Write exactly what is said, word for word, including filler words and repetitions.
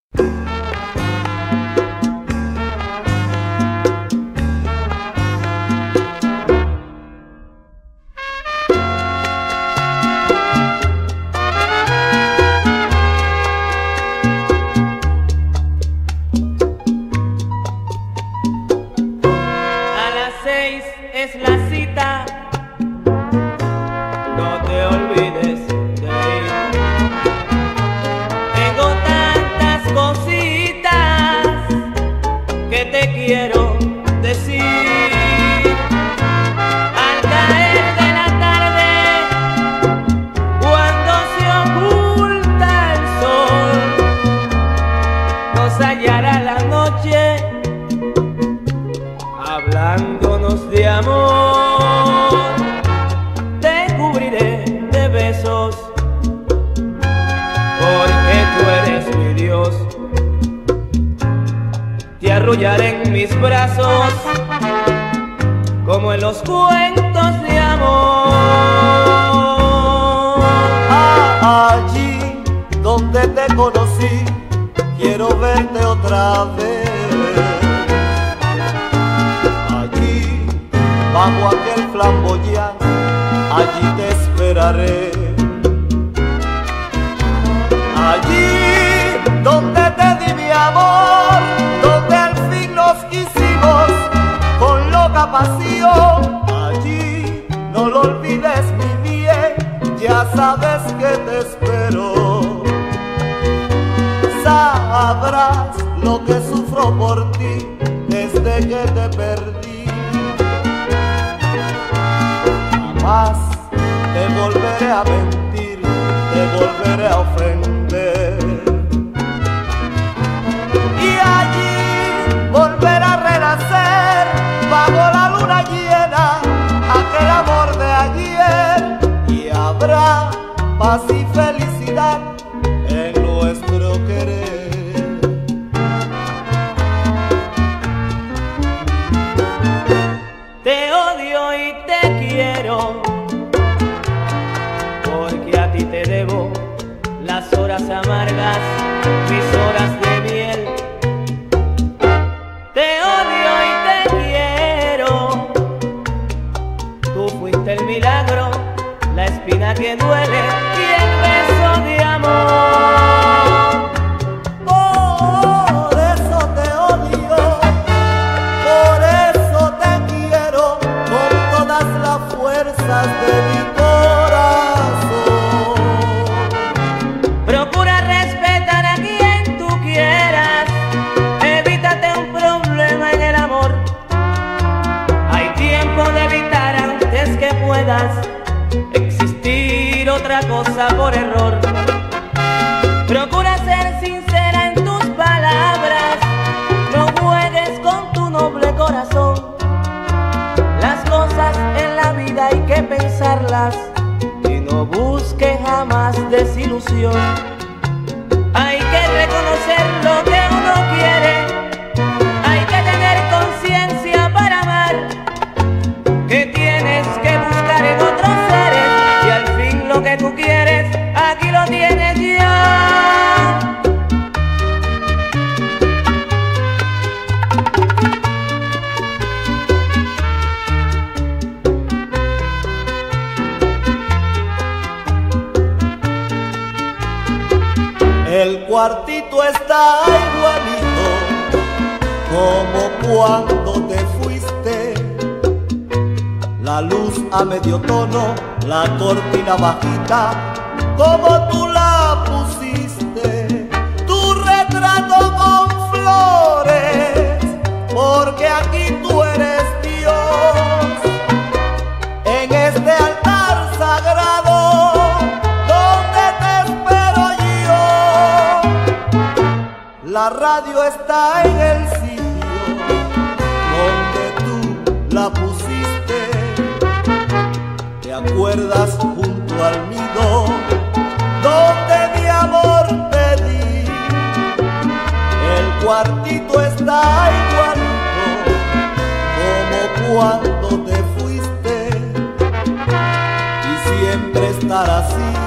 Es la cita, no te olvides de ir. Tengo tantas cositas que te quiero decir. Al caer de la tarde, cuando se oculta el sol, nos hallará la noche hablándonos de amor. Te cubriré de besos, porque tú eres mi Dios. Te arrullaré en mis brazos, como en los cuentos de amor. Ah, allí donde te conocí, quiero verte otra vez. Bajo aquel flamboyán, allí te esperaré. Allí donde te di mi amor, donde al fin nos quisimos con loca pasión. Allí no lo olvides, mi bien, ya sabes que te espero. Sabrás lo que sufro por ti desde que te perdí. Jamás te volveré a mentir, te volveré a ofender. Y allí volverá a renacer bajo la luna llena aquel amor de ayer. Y habrá paz y felicidad en nuestro querer. Te odio y te quiero, porque a ti te debo las horas amargas, mis horas de miel. Te odio y te quiero, tú fuiste el milagro, la espina que duele y el beso de amor. Por eso te odio, por eso te quiero, con todas las fuerzas de mi corazón. Procura respetar a quien tú quieras, evítate un problema en el amor. Hay tiempo de evitar antes que puedas existir otra cosa por error. Procura ser sincera en tus palabras, no juegues con tu noble corazón. Las cosas en la vida hay que pensarlas y no busques jamás desilusión. Hay que reconocer lo que uno quiere, hay que tener conciencia para amar, que tienes que buscar en otros seres y al fin lo que tú quieres aquí lo tienes ya. El cuartito está igualito como cuando te fuiste. La luz a medio tono, la cortina bajita, como tú la pusiste. Tu retrato con flores, porque aquí tú eres Dios. En este altar sagrado, la radio está en el sitio donde tú la pusiste. ¿Te acuerdas junto al nido donde mi amor te di? El cuartito está igualito como cuando te fuiste y siempre estará así